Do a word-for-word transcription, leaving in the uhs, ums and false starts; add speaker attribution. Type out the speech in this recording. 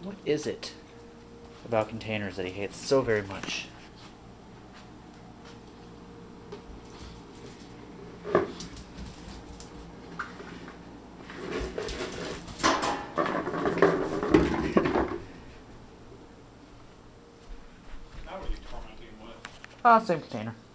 Speaker 1: What is it about containers that he hates so very much?
Speaker 2: Now what are you tormenting him with?
Speaker 1: Ah, same container.